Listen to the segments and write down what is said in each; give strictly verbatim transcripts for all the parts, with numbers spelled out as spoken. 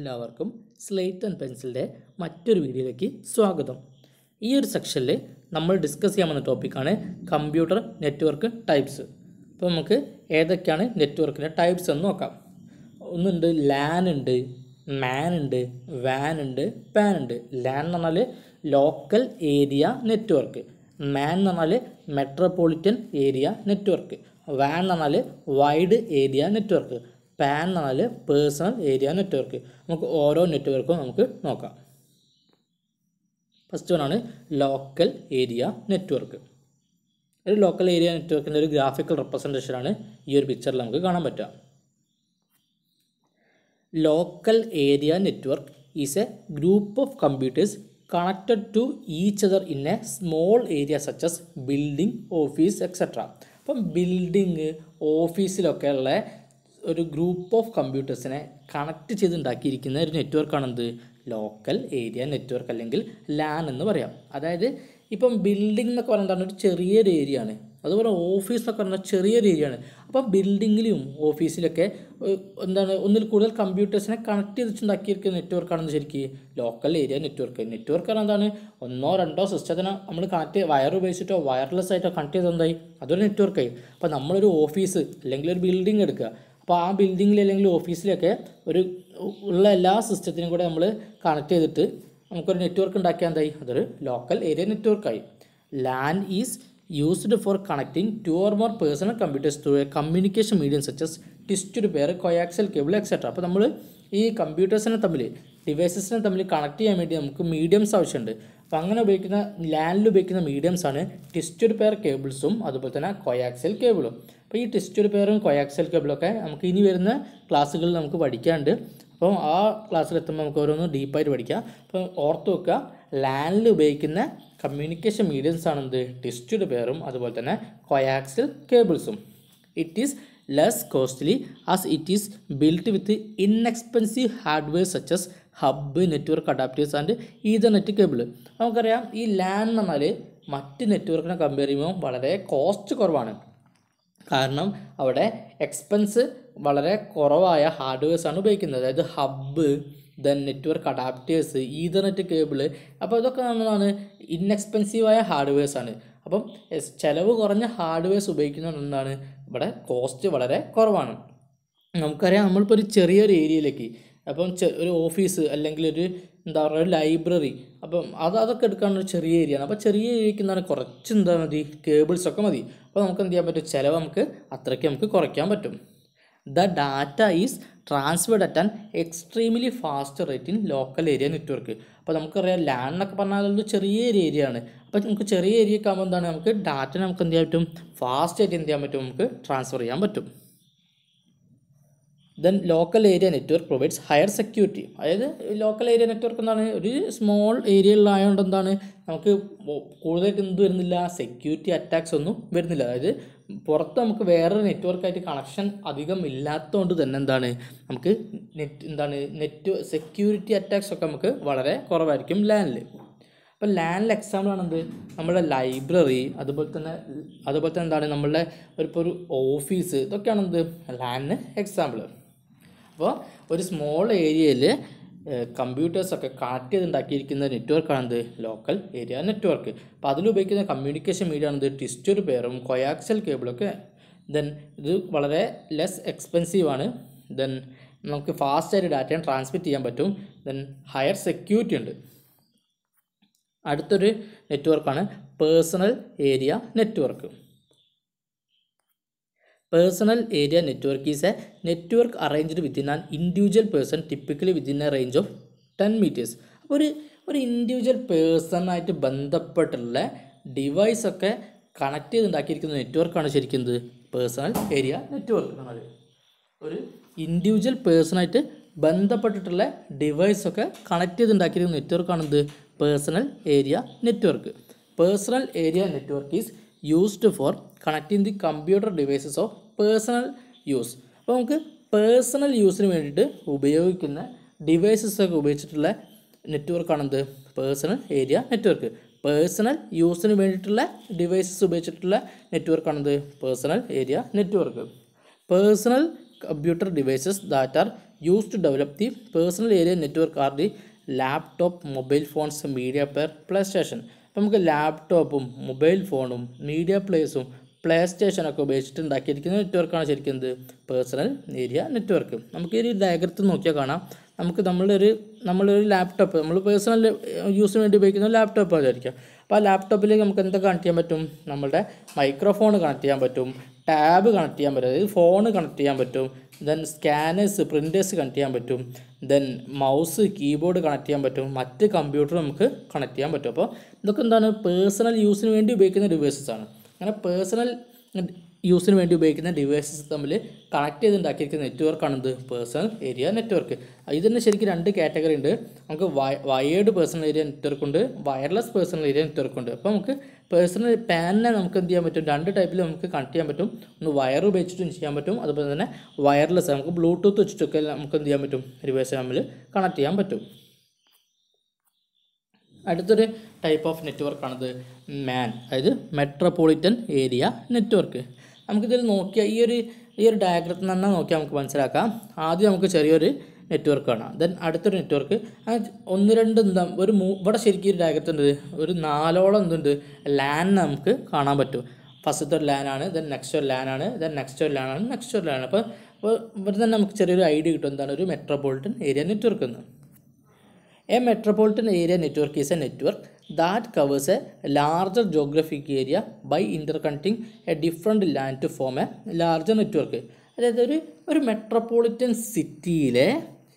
എല്ലാവർക്കും slate and പെൻസിലിൻ്റെ മറ്റൊരു വീഡിയോയിലേക്ക് സ്വാഗതം. ഈ ഒരു സെക്ഷനിൽ നമ്മൾ ഡിസ്കസ് ചെയ്യാൻ വന്ന ടോപ്പിക്കാണ് കമ്പ്യൂട്ടർ നെറ്റ്വർക്ക് ടൈപ്സ്. അപ്പോൾ നമുക്ക് ഏതൊക്കെയാണ് നെറ്റ്വർക്കിൻ്റെ ടൈപ്സ് എന്ന് നോക്കാം. ഒന്നുണ്ട് ലാൻ ഉണ്ട്, മാൻ ഉണ്ട്, വാൻ ഉണ്ട്, പാൻ ഉണ്ട്. ലാൻ എന്ന് പറഞ്ഞാൽ ലോക്കൽ ഏരിയ നെറ്റ്വർക്ക്, മാൻ എന്ന് പറഞ്ഞാൽ മെട്രോപൊളിറ്റൻ ഏരിയ നെറ്റ്വർക്ക്, വാൻ എന്ന് പറഞ്ഞാൽ വൈഡ് ഏരിയ നെറ്റ്വർക്ക്, പാൻ എന്ന് പറഞ്ഞാൽ പേഴ്സണൽ ഏരിയ നെറ്റ്വർക്ക്. നമുക്ക് ഓരോ നെറ്റ്വർക്കും നമുക്ക് നോക്കാം. ഫസ്റ്റ് വണ്ണാണ് ലോക്കൽ ഏരിയ നെറ്റ്വർക്ക്. ഒരു ലോക്കൽ ഏരിയ നെറ്റ്വർക്കിൻ്റെ ഒരു ഗ്രാഫിക്കൽ റെപ്രസെൻറ്റേഷനാണ് ഈ ഒരു പിക്ചറിൽ നമുക്ക് കാണാൻ പറ്റുക. Local area network is a group of computers connected to each other in a small area such as building, office etcetera. അപ്പം ബിൽഡിങ്, ഓഫീസിലൊക്കെ ഉള്ള ഒരു ഗ്രൂപ്പ് ഓഫ് കമ്പ്യൂട്ടേഴ്സിനെ കണക്ട് ചെയ്തുണ്ടാക്കിയിരിക്കുന്ന ഒരു നെറ്റ്വർക്കാണെന്ത് ലോക്കൽ ഏരിയ നെറ്റ്വർക്ക് അല്ലെങ്കിൽ ലാൻ എന്ന് പറയാം. അതായത് ഇപ്പം ബിൽഡിംഗ് എന്നൊക്കെ പറയുന്നത് ഒരു ചെറിയൊരു ഏരിയ ആണ്, അതുപോലെ ഓഫീസ് എന്നൊക്കെ പറഞ്ഞാൽ ചെറിയൊരു ഏരിയ ആണ്. അപ്പം ബിൽഡിങ്ങിലും ഓഫീസിലൊക്കെ എന്താണ് ഒന്നിൽ കൂടുതൽ കമ്പ്യൂട്ടേഴ്സിനെ കണക്ട് ചെയ്തിട്ടുണ്ടാക്കിയിരിക്കുന്ന നെറ്റ്വർക്കാണെന്ന് ശരിക്കും ലോക്കൽ ഏരിയ നെറ്റ്വർക്ക്. നെറ്റ്വർക്ക് പറഞ്ഞാൽ എന്താണ്, ഒന്നോ രണ്ടോ സിസ്റ്റത്തിനെ നമ്മൾ കണക്ട് വയർ ഉപയോഗിച്ചിട്ടോ വയർലെസ് ആയിട്ടോ കണക്ട് ചെയ്ത് എന്തായി അതൊരു നെറ്റ്വർക്കായി. അപ്പോൾ നമ്മളൊരു ഓഫീസ് അല്ലെങ്കിൽ ഒരു ബിൽഡിംഗ് എടുക്കുക, അപ്പോൾ ആ ബിൽഡിങ്ങിൽ അല്ലെങ്കിൽ ഓഫീസിലൊക്കെ ഒരു ഉള്ള എല്ലാ സിസ്റ്റത്തിനും കൂടെ നമ്മൾ കണക്ട് ചെയ്തിട്ട് നമുക്കൊരു നെറ്റ്വർക്ക് ഉണ്ടാക്കിയാൽ എന്തായി അതൊരു ലോക്കൽ ഏരിയ നെറ്റ്വർക്കായി. LAN is used for connecting two or more personal computers through a communication medium such as twisted pair, coaxial cable etcetera. അപ്പോൾ നമ്മൾ ഈ കമ്പ്യൂട്ടേഴ്സിനെ തമ്മിൽ ഡിവൈസസിനെ തമ്മിൽ കണക്ട് ചെയ്യാൻ വേണ്ടി നമുക്ക് മീഡിയംസ് ആവശ്യമുണ്ട്. അപ്പോൾ അങ്ങനെ ഉപയോഗിക്കുന്ന ലാനിൽ ഉപയോഗിക്കുന്ന മീഡിയംസാണ് ടിസ്റ്റഡ് പെയർ കേബിൾസും അതുപോലെ തന്നെ കൊയാക്സൽ കേബിളും. അപ്പോൾ ഈ ടിസ്റ്റഡ് പെയറും കൊയാക്സൽ കേബിളൊക്കെ നമുക്ക് ഇനി വരുന്ന ക്ലാസ്സുകളിൽ നമുക്ക് പഠിക്കാനുണ്ട്. അപ്പോൾ ആ ക്ലാസ്സിലെത്തുമ്പോൾ നമുക്ക് ഓരോന്ന് ഡീപ്പായിട്ട് പഠിക്കാം. അപ്പോൾ ഓർത്ത് വെക്കുക, ലാനിൽ ഉപയോഗിക്കുന്ന കമ്മ്യൂണിക്കേഷൻ മീഡിയംസ് ആണെന്ത് ടിസ്റ്റഡ് പെയറും അതുപോലെ തന്നെ കൊയാക്സൽ കേബിൾസും. It is less costly as it is built with inexpensive hardware such as hub, network adapters and ethernet cable. നമുക്കറിയാം ഈ ലാൻ എന്ന് പറഞ്ഞാൽ മറ്റ് നെറ്റ്വർക്കിനെ കമ്പയർ ചെയ്യുമ്പോൾ വളരെ കോസ്റ്റ് കുറവാണ്. കാരണം അവിടെ എക്സ്പെൻസ് വളരെ കുറവായ ഹാർഡ്വെയർസാണ് ഉപയോഗിക്കുന്നത്. അതായത് hub, then network adapters, ethernet cable. അപ്പോൾ ഇതൊക്കെ നമ്മളാണ് ഇൻഎക്സ്പെൻസീവായ ഹാർഡ്വെയർസാണ്. അപ്പം ചിലവ് കുറഞ്ഞ ഹാർഡ്വെയർസ് ഉപയോഗിക്കുന്നത് എന്താണ് ഇവിടെ കോസ്റ്റ് വളരെ കുറവാണ്. നമുക്കറിയാം നമ്മളിപ്പോൾ ഒരു ചെറിയൊരു ഏരിയയിലേക്ക്, അപ്പം ഒരു ഓഫീസ് അല്ലെങ്കിൽ ഒരു എന്താ പറയുക ഒരു ലൈബ്രറി, അപ്പം അത് അതൊക്കെ എടുക്കാനൊരു ചെറിയ ഏരിയയാണ്. അപ്പോൾ ചെറിയ ഏരിയയ്ക്ക് എന്താണ് കുറച്ച് എന്താ മതി കേബിൾസൊക്കെ മതി. അപ്പോൾ നമുക്ക് എന്ത് ചെയ്യാൻ പറ്റും, ചിലവ് നമുക്ക് അത്രയ്ക്ക് നമുക്ക് കുറയ്ക്കാൻ പറ്റും. The data is transferred at an extremely fast rate in local area network. അപ്പോൾ നമുക്കറിയാം ലാൻ എന്നൊക്കെ പറഞ്ഞാൽ ഒരു ചെറിയ ഏരിയ ആണ്. അപ്പോൾ നമുക്ക് ചെറിയ ഏരിയയൊക്കെ ആകുമ്പോൾ എന്താണ് നമുക്ക് ഡാറ്റ നമുക്ക് എന്ത് ചെയ്യാൻ പറ്റും, ഫാസ്റ്റായിട്ട് എന്ത് ചെയ്യാൻ പറ്റും, നമുക്ക് ട്രാൻസ്ഫർ ചെയ്യാൻ പറ്റും. Then local area network provides higher security. അതായത് ലോക്കൽ ഏരിയ നെറ്റ്വർക്ക് എന്താണ് ഒരു സ്മോൾ ഏരിയയിലായതുകൊണ്ട് എന്താണ് നമുക്ക് കൂടുതലായിട്ട് എന്ത് വരുന്നില്ല, സെക്യൂരിറ്റി അറ്റാക്സ് ഒന്നും വരുന്നില്ല. അതായത് പുറത്ത് നമുക്ക് വേറൊരു നെറ്റ്വർക്കായിട്ട് കണക്ഷൻ അധികം ഇല്ലാത്തതുകൊണ്ട് തന്നെ എന്താണ് നമുക്ക് നെറ്റ് എന്താണ് നെറ്റ് സെക്യൂരിറ്റി അറ്റാക്സ് ഒക്കെ നമുക്ക് വളരെ കുറവായിരിക്കും ലാനിൽ. അപ്പോൾ ലാനിൽ എക്സാമ്പിൾ ആണെന്ത് നമ്മുടെ ലൈബ്രറി, അതുപോലെ തന്നെ അതുപോലെ തന്നെ എന്താണ് നമ്മളുടെ ഒരു ഇപ്പോൾ ഒരു ഓഫീസ്, ഇതൊക്കെയാണ് എന്ത് ലാനിന് എക്സാമ്പിൾ. അപ്പോൾ ഒരു സ്മോൾ ഏരിയയിൽ കമ്പ്യൂട്ടേഴ്സൊക്കെ കണക്ട് ചെയ്തുണ്ടാക്കിയിരിക്കുന്ന നെറ്റ്വർക്കാണെന്ത് ലോക്കൽ ഏരിയ നെറ്റ്വർക്ക്. അപ്പോൾ അതിലുപയോഗിക്കുന്ന കമ്മ്യൂണിക്കേഷൻ മീഡിയ ആണെന്ത് ടിസ്റ്റഡ് പെയറും കൊയാക്സൽ കേബിളൊക്കെ. ദെൻ ഇത് വളരെ ലെസ് എക്സ്പെൻസീവ് ആണ്. ദെൻ നമുക്ക് ഫാസ്റ്റായിട്ട് ഡാറ്റ ട്രാൻസ്മിറ്റ് ചെയ്യാൻ പറ്റും. ദെൻ ഹയർ സെക്യൂരിറ്റി ഉണ്ട്. അടുത്തൊരു നെറ്റ്വർക്കാണ് personal area network. Personal area network is a network arranged within an individual person, typically within a range of ten metres. അപ്പോൾ ഒരു ഒരു ഇൻഡിവിജ്വൽ പേഴ്സണായിട്ട് ബന്ധപ്പെട്ടുള്ള ഡിവൈസൊക്കെ കണക്ട് ചെയ്തുണ്ടാക്കിയിരിക്കുന്ന നെറ്റ്വർക്കാണ് ശരിക്കും ഇത് പേഴ്സണൽ ഏരിയ നെറ്റ്വർക്ക് എന്നത്. ഒരു ഇൻഡിവിജ്വൽ പേഴ്സണായിട്ട് ബന്ധപ്പെട്ടിട്ടുള്ള ഡിവൈസൊക്കെ കണക്ട് ചെയ്തുണ്ടാക്കിയിരിക്കുന്ന നെറ്റ്വർക്കാണെന്ത് personal area network. Personal area network is used for connecting the computer devices of personal use. അപ്പോൾ നമുക്ക് പേഴ്സണൽ യൂസിന് വേണ്ടിയിട്ട് ഉപയോഗിക്കുന്ന ഡിവൈസസ് ഒക്കെ ഉപയോഗിച്ചിട്ടുള്ള നെറ്റ്വർക്കാണെന്ത് പേഴ്സണൽ ഏരിയ നെറ്റ്വർക്ക്. പേഴ്സണൽ യൂസിന് വേണ്ടിയിട്ടുള്ള ഡിവൈസസ് ഉപയോഗിച്ചിട്ടുള്ള നെറ്റ്വർക്കാണെന്ത് personal area network. Personal computer devices that are used to develop the personal area network are the laptop, mobile phones, media player, PlayStation. അപ്പോൾ നമുക്ക് ലാപ്ടോപ്പും മൊബൈൽ ഫോണും മീഡിയ പ്ലേസും പ്ലേ സ്റ്റേഷനൊക്കെ ഉപയോഗിച്ചിട്ട് ഉണ്ടാക്കിയിരിക്കുന്ന നെറ്റ്വർക്കാണ് ശരിക്കും എന്ത് പേഴ്സണൽ ഏരിയ നെറ്റ്വർക്ക്. നമുക്ക് ഈ ഡയഗ്രത്തിൽ നോക്കിയാൽ കാണാം, നമുക്ക് നമ്മളൊരു നമ്മളൊരു ലാപ്ടോപ്പ് നമ്മൾ പേഴ്സണൽ യൂസിന് വേണ്ടി ഉപയോഗിക്കുന്ന ലാപ്ടോപ്പ് വിചാരിക്കാം. അപ്പോൾ ആ ലാപ്ടോപ്പിലേക്ക് നമുക്ക് എന്തൊക്കെ കണക്ട് ചെയ്യാൻ പറ്റും? നമ്മുടെ മൈക്രോഫോൺ കണക്ട് ചെയ്യാൻ പറ്റും, ടാബ് കണക്ട് ചെയ്യാൻ പറ്റും, അതായത് ഫോൺ കണക്ട് ചെയ്യാൻ പറ്റും, ദെൻ സ്കാനേഴ്സ് പ്രിൻറ്റേഴ്സ് കണക്ട് ചെയ്യാൻ പറ്റും, ദെൻ മൗസ് കീബോർഡ് കണക്ട് ചെയ്യാൻ പറ്റും, മറ്റ് കമ്പ്യൂട്ടർ നമുക്ക് കണക്ട് ചെയ്യാൻ പറ്റും. അപ്പോൾ ഇതൊക്കെ എന്താണ് പേഴ്സണൽ യൂസിന് വേണ്ടി ഉപയോഗിക്കുന്ന ഡിവൈസസ് ആണ്. അങ്ങനെ പേഴ്സണൽ യൂസിന് വേണ്ടി ഉപയോഗിക്കുന്ന ഡിവൈസസ് തമ്മിൽ കണക്ട് ചെയ്ത് ഉണ്ടാക്കിയിരിക്കുന്ന നെറ്റ്വർക്കാണ് ഇത് പേഴ്സണൽ ഏരിയ നെറ്റ്വർക്ക്. ഇതിന് ശരിക്കും രണ്ട് കാറ്റഗറി ഉണ്ട്. നമുക്ക് വയേർഡ് പേഴ്സണൽ ഏരിയ നെറ്റ്വർക്ക് ഉണ്ട്, വയർലെസ് പേഴ്സണൽ ഏരിയ നെറ്റ്വർക്ക് ഉണ്ട്. അപ്പോൾ നമുക്ക് പേഴ്സണൽ പാനിനെ നമുക്ക് എന്ത് ചെയ്യാൻ പറ്റും? രണ്ട് ടൈപ്പിൽ നമുക്ക് കണക്ട് ചെയ്യാൻ പറ്റും. ഒന്ന് വയർ ഉപയോഗിച്ചിട്ടും ചെയ്യാൻ പറ്റും, അതുപോലെ തന്നെ വയർലെസ് നമുക്ക് ബ്ലൂടൂത്ത് വെച്ചിട്ടൊക്കെ നമുക്ക് എന്ത് ചെയ്യാൻ പറ്റും? ഡിവൈസ് തമ്മിൽ കണക്ട് ചെയ്യാൻ പറ്റും. അടുത്തൊരു ടൈപ്പ് ഓഫ് നെറ്റ്വർക്കാണിത് മാൻ, അതായത് മെട്രോപൊളിറ്റൻ ഏരിയ നെറ്റ്വർക്ക്. നമുക്കിതിൽ നോക്കിയാൽ ഈ ഒരു ഈ ഒരു ഡയഗ്രത്തിൽ തന്നെ നോക്കിയാൽ നമുക്ക് മനസ്സിലാക്കാം. ആദ്യം നമുക്ക് ചെറിയൊരു നെറ്റ്വർക്ക് കാണാം, ദെൻ അടുത്തൊരു നെറ്റ്വർക്ക്, ഒന്ന് രണ്ട് എന്താ ഒരു മൂ ഇവിടെ ശരിക്കും ഒരു ഡയഗ്രത്തുണ്ട് ഒരു നാലോളം എന്തുണ്ട് ലാൻ നമുക്ക് കാണാൻ പറ്റും. ഫസ്റ്റത്തെ ഒരു ലാനാണ്, ദെൻ നെക്സ്റ്റ് ഒരു ലാനാണ്, ദെൻ നെക്സ്റ്റ് ഒരു ലാനാണ്, നെക്സ്റ്റ് ഒരു ലാനാണ്. അപ്പോൾ അപ്പോൾ ഇവിടെ തന്നെ നമുക്ക് ചെറിയൊരു ഐഡിയ കിട്ടും എന്താണ് ഒരു മെട്രോപൊളിറ്റൻ ഏരിയ നെറ്റ്വർക്ക് എന്ന്. A metropolitan area network is a network that covers a larger geographic area by interconnecting a different land to form a larger network. അതായത് ഒരു ഒരു മെട്രോപൊളിറ്റൻ സിറ്റിയിലെ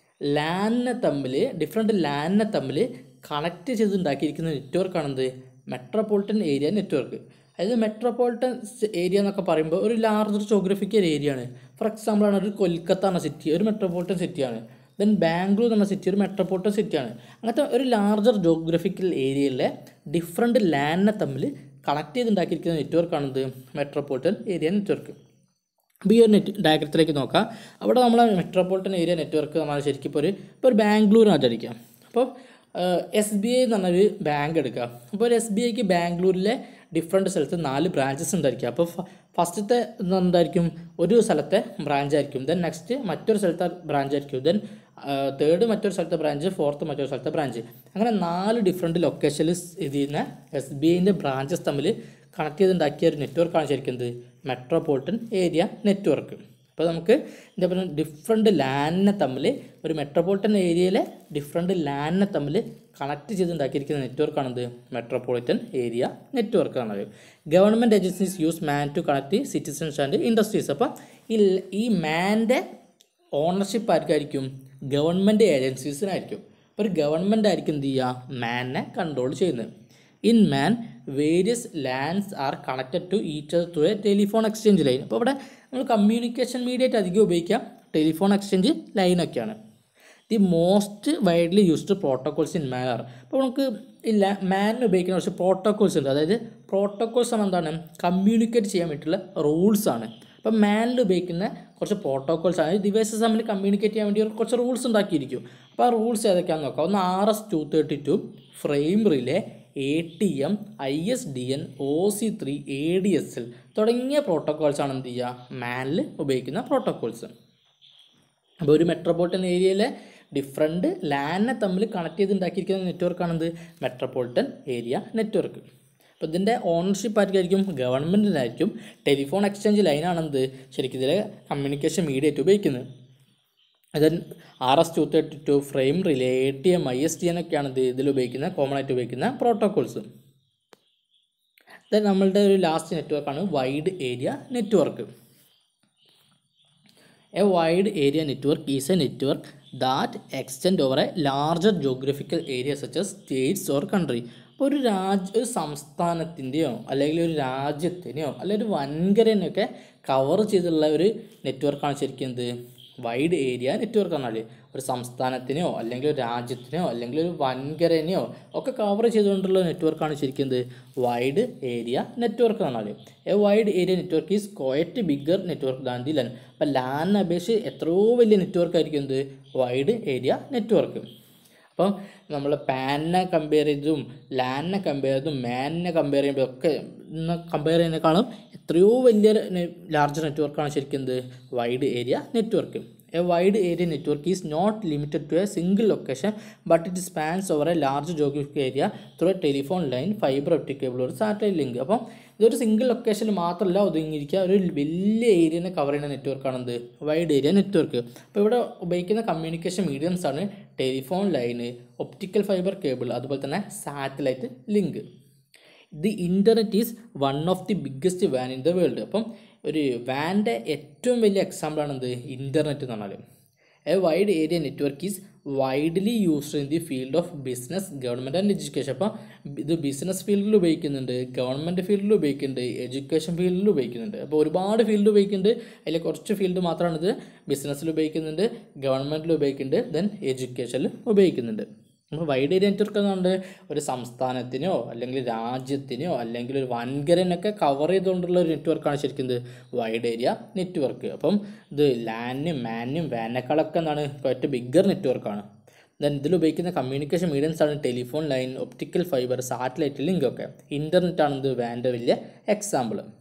ലാൻഡിനെ തമ്മിൽ ഡിഫറെൻറ്റ് ലാൻഡിനെ തമ്മിൽ കണക്ട് ചെയ്തുണ്ടാക്കിയിരിക്കുന്ന നെറ്റ്വർക്കാണെന്ത് മെട്രോപൊളിറ്റൻ ഏരിയ നെറ്റ്വർക്ക്. അതായത് മെട്രോപൊളിറ്റൻ ഏരിയ എന്നൊക്കെ പറയുമ്പോൾ ഒരു ലാർജർ ജോഗ്രഫിക്കൽ ഏരിയ ആണ്. ഫോർ എക്സാമ്പിൾ ആണ് ഒരു കൊൽക്കത്ത എന്ന സിറ്റി ഒരു മെട്രോപൊളിറ്റൻ സിറ്റിയാണ്. ദെൻ ബാംഗ്ലൂർ എന്ന സിറ്റി ഒരു മെട്രോപൊളിറ്റൻ സിറ്റിയാണ്. അങ്ങനത്തെ ഒരു ലാർജർ ജോഗ്രഫിക്കൽ ഏരിയയിലെ ഡിഫറെൻറ്റ് ലാൻഡിനെ തമ്മിൽ കണക്ട് ചെയ്തുണ്ടാക്കിയിരിക്കുന്ന നെറ്റ്വർക്കാണിത് മെട്രോപൊളിറ്റൻ ഏരിയ നെറ്റ്വർക്ക്. അപ്പോൾ ഈ ഒരു നെറ്റ് ഡയഗ്രത്തിലേക്ക് നോക്കാം. അവിടെ നമ്മൾ മെട്രോപൊളിറ്റൻ ഏരിയ നെറ്റ്വർക്ക് നമ്മൾ ശരിക്കും ഇപ്പോൾ ഒരു ഇപ്പോൾ ഒരു ബാംഗ്ലൂരിനായിട്ട് അടിക്കാം. അപ്പോൾ എസ് ബി ഐ എന്ന് പറഞ്ഞൊരു ബാങ്ക് എടുക്കുക. അപ്പോൾ ഒരു എസ് ബി ഐക്ക് ബാംഗ്ലൂരിലെ ഡിഫറെൻറ്റ് സ്ഥലത്ത് നാല് ബ്രാഞ്ചസ് ഉണ്ടായിരിക്കും. അപ്പോൾ ഫസ്റ്റത്തെ എന്തായിരിക്കും ഒരു സ്ഥലത്തെ ബ്രാഞ്ചായിരിക്കും, ദെൻ നെക്സ്റ്റ് മറ്റൊരു സ്ഥലത്തെ ബ്രാഞ്ചായിരിക്കും, ദെൻ തേർഡ് മറ്റൊരു സ്ഥലത്തെ ബ്രാഞ്ച്, ഫോർത്ത് മറ്റൊരു സ്ഥലത്തെ ബ്രാഞ്ച്. അങ്ങനെ നാല് ഡിഫറെൻറ്റ് ലൊക്കേഷനിൽ ഇത് ചെയ്യുന്ന എസ് ബി ഐൻ്റെ ബ്രാഞ്ചസ് തമ്മിൽ കണക്ട് ചെയ്തുണ്ടാക്കിയ ഒരു നെറ്റ്വർക്കാണ് ശരിക്കും എന്ത് മെട്രോപൊളിറ്റൻ ഏരിയ നെറ്റ്വർക്ക്. അപ്പോൾ നമുക്ക് എന്താ പറയുക ഡിഫറെൻറ്റ് ലാൻഡിനെ തമ്മിൽ ഒരു മെട്രോപൊളിറ്റൻ ഏരിയയിലെ ഡിഫറെൻറ്റ് ലാൻഡിനെ തമ്മിൽ കണക്ട് ചെയ്തുണ്ടാക്കിയിരിക്കുന്ന നെറ്റ്വർക്കാണിത് മെട്രോപൊളിറ്റൻ ഏരിയ നെറ്റ്വർക്ക് ആണ്. Government agencies use MAN to connect citizens and industries. അപ്പോൾ ഈ ഈ മാൻ്റെ ഓണർഷിപ്പ് ആർക്കായിരിക്കും? ഗവൺമെൻറ് ഏജൻസീസിനായിരിക്കും. അപ്പോൾ ഒരു ഗവൺമെൻറ് ആയിരിക്കും എന്ത് ചെയ്യുക മാനിനെ കൺട്രോൾ ചെയ്യുന്നത്. In MAN various LANs are connected to each other through a telephone exchange line. അപ്പോൾ ഇവിടെ നമ്മൾ കമ്മ്യൂണിക്കേഷൻ മീഡിയറ്റ് അധികം ഉപയോഗിക്കുക ടെലിഫോൺ എക്സ്ചേഞ്ച് ലൈനൊക്കെയാണ്. The most widely used protocols in MAN are. അപ്പോൾ നമുക്ക് ഇല്ല മാനിന് ഉപയോഗിക്കുന്ന കുറച്ച് പ്രോട്ടോകോൾസ് ഉണ്ട്. അതായത് പ്രോട്ടോകോൾസ് ആണ് എന്താണ് കമ്മ്യൂണിക്കേറ്റ് ചെയ്യാൻ വേണ്ടിയിട്ടുള്ള റൂൾസ് ആണ്. അപ്പം മാനിൽ ഉപയോഗിക്കുന്ന കുറച്ച് പ്രോട്ടോകോൾസ് ആണ് ഡിവൈസസ് തമ്മിൽ കമ്മ്യൂണിക്കേറ്റ് ചെയ്യാൻ വേണ്ടി കുറച്ച് റൂൾസ് ഉണ്ടാക്കിയിരിക്കും. അപ്പോൾ ആ റൂൾസ് ഏതൊക്കെയാണെന്ന് നോക്കാം. ഒന്ന് R S two thirty two frame relay, A T M, I S D N, O C three, A D S L തുടങ്ങിയ പ്രോട്ടോകോൾസാണ് എന്ത് ചെയ്യുക മാനിൽ ഉപയോഗിക്കുന്ന പ്രോട്ടോകോൾസ്. അപ്പോൾ ഒരു മെട്രോപൊളിറ്റൻ ഏരിയയിലെ ഡിഫറെൻറ്റ് ലാൻഡിനെ തമ്മിൽ കണക്ട് ചെയ്ത് ഉണ്ടാക്കിയിരിക്കുന്ന നെറ്റ്വർക്കാണെന്ത് മെട്രോപൊളിറ്റൻ ഏരിയ നെറ്റ്വർക്ക്. അപ്പോൾ ഇതിൻ്റെ ഓണർഷിപ്പ് ആയിരിക്കും ഗവൺമെൻറ്റിനായിരിക്കും. ടെലിഫോൺ എക്സ്ചേഞ്ച് ലൈനാണെന്ത് ശരിക്കും ഇതിലെ കമ്മ്യൂണിക്കേഷൻ മീഡിയറ്റ് ഉപയോഗിക്കുന്നത്. Then R S two thirty two frame relay, A T M, I S T N ഒക്കെയാണ് ഇത് ഇതിൽ ഉപയോഗിക്കുന്ന കോമൺ ആയിട്ട് ഉപയോഗിക്കുന്ന പ്രോട്ടോകോൾസ്. ദെൻ നമ്മളുടെ ഒരു ലാസ്റ്റ് നെറ്റ്വർക്കാണ് wide area network. A wide area network is a network that extend over a larger geographical area such as states or country. അപ്പോൾ ഒരു രാജ്യ ഒരു സംസ്ഥാനത്തിൻ്റെയോ അല്ലെങ്കിൽ ഒരു രാജ്യത്തിനെയോ അല്ലെങ്കിൽ ഒരു വൻകരനെയൊക്കെ കവർ ചെയ്തുള്ള ഒരു നെറ്റ്വർക്കാണ് ശരിക്കും എന്ത് വൈഡ് ഏരിയ നെറ്റ്വർക്ക് എന്നാൽ. ഒരു സംസ്ഥാനത്തിനെയോ അല്ലെങ്കിൽ ഒരു രാജ്യത്തിനെയോ അല്ലെങ്കിൽ ഒരു വൻകരനെയോ ഒക്കെ കവർ ചെയ്തുകൊണ്ടുള്ള നെറ്റ്വർക്കാണ് ശരിക്കും എന്ത് വൈഡ് ഏരിയ നെറ്റ്വർക്ക് എന്നാൽ. A wide area network is quite bigger network than the LAN. അപ്പോൾ ലാനിനെ അപേക്ഷിച്ച് എത്രയോ വലിയ നെറ്റ്വർക്ക് ആയിരിക്കും എന്ത് വൈഡ് ഏരിയ നെറ്റ്വർക്ക്. അപ്പം നമ്മൾ പാനിനെ കമ്പയർ ചെയ്തതും ലാനിനെ കമ്പയർ ചെയ്തതും മാനിനെ കമ്പയർ ചെയ്യുമ്പോൾ ഒക്കെ കമ്പയർ ചെയ്യുന്നതിനേക്കാളും എത്രയോ വലിയ ലാർജ് നെറ്റ്വർക്കാണ് ശരിക്കും എന്ത് wide area network. A wide area network is not limited to a single location, but it spans over a large geographic area through a telephone line, fiber optic cable or satellite link. അപ്പം ഇതൊരു single ലൊക്കേഷനിൽ മാത്രമല്ല ഒതുങ്ങിയിരിക്കുക, ഒരു വലിയ ഏരിയനെ cover ചെയ്യുന്ന നെറ്റ്വർക്കാണെന്ത് wide area network. അപ്പോൾ ഇവിടെ ഉപയോഗിക്കുന്ന കമ്മ്യൂണിക്കേഷൻ മീഡിയംസ് ആണ് telephone line, optical fibre cable, അതുപോലെ തന്നെ satellite link. The internet is one of the biggest വാൻ ഇൻ ദ വേൾഡ്. അപ്പം ഒരു വാൻ്റെ ഏറ്റവും വലിയ എക്സാമ്പിളാണ് എന്ത് ഇൻ്റർനെറ്റ് എന്ന് പറഞ്ഞാൽ. A wide area network is widely used in the field of business, government and education. അപ്പോൾ ഇത് ബിസിനസ് ഫീൽഡിൽ ഉപയോഗിക്കുന്നുണ്ട്, ഗവൺമെൻറ് ഫീൽഡിൽ ഉപയോഗിക്കുന്നുണ്ട്, എഡ്യൂക്കേഷൻ ഫീൽഡിൽ ഉപയോഗിക്കുന്നുണ്ട്. അപ്പോൾ ഒരുപാട് ഫീൽഡ് ഉപയോഗിക്കുന്നുണ്ട്. അതിൽ കുറച്ച് ഫീൽഡ് മാത്രമാണ് ഇത് ബിസിനസ്സിൽ ഉപയോഗിക്കുന്നുണ്ട്, ഗവൺമെൻറ്റിൽ ഉപയോഗിക്കുന്നുണ്ട്, ദെൻ എഡ്യൂക്കേഷനിൽ ഉപയോഗിക്കുന്നുണ്ട്. അപ്പോൾ വൈഡ് ഏരിയ നെറ്റ്വർക്ക് എന്നുകൊണ്ട് ഒരു സംസ്ഥാനത്തിനോ അല്ലെങ്കിൽ രാജ്യത്തിനോ അല്ലെങ്കിൽ ഒരു വൻകരനൊക്കെ കവർ ചെയ്തുകൊണ്ടുള്ള ഒരു നെറ്റ്വർക്കാണ് ശരിക്കും ഇത് വൈഡ് ഏരിയ നെറ്റ്വർക്ക്. അപ്പം ഇത് ലാനും മാനും വാനേക്കാളൊക്കെ എന്താണ് ഏറ്റവും ബിഗ്ഗർ നെറ്റ്വർക്കാണ്. ദെൻ ഇതിൽ ഉപയോഗിക്കുന്ന കമ്മ്യൂണിക്കേഷൻ മീഡിയംസ് ആണ് telephone line, optical fibre, satellite link ഒക്കെ. ഇൻ്റർനെറ്റ് ആണ് ഇത് വാൻ്റെ വലിയ എക്സാമ്പിൾ.